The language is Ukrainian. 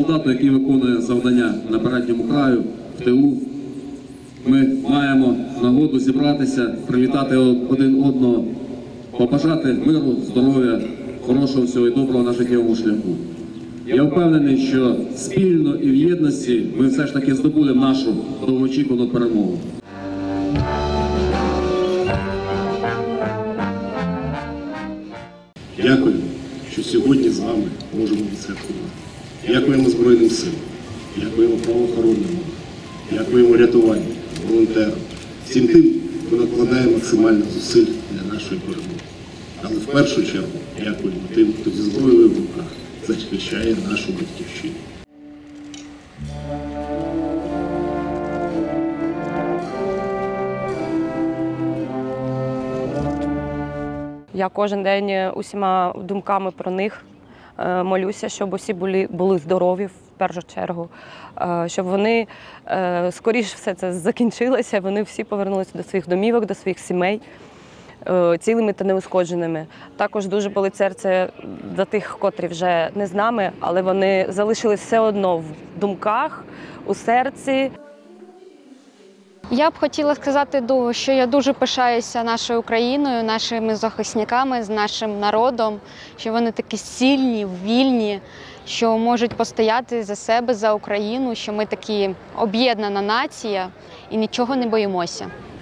солдату, який виконує завдання на передньому краю, в тилу. Ми маємо нагоду зібратися, привітати один одного, побажати миру, здоров'я, хорошого всього і доброго на життєвому шляху. Я впевнений, що спільно і в єдності ми все ж таки здобудемо нашу довгоочікувану перемогу. Дякую, що сьогодні з вами можемо відсвяткувати. Дякуємо Збройним силам, дякуємо правоохоронним, дякуємо рятувальникам, волонтерам, всім тим, хто накладає максимально зусиль для нашої перемоги. Але в першу чергу дякуємо тим, хто зі зброєю в руках захищає нашу батьківщину. Я кожен день усіма думками про них молюся, щоб усі були здорові в першу чергу, щоб вони скоріше все це закінчилося, вони всі повернулися до своїх домівок, до своїх сімей цілими та неушкодженими. Також дуже болить серце за тих, котрі вже не з нами, але вони залишились все одно в думках, у серці. Я б хотіла сказати, що я дуже пишаюся нашою Україною, нашими захисниками, з нашим народом, що вони такі сильні, вільні, що можуть постояти за себе, за Україну, що ми такі об'єднана нація і нічого не боїмося.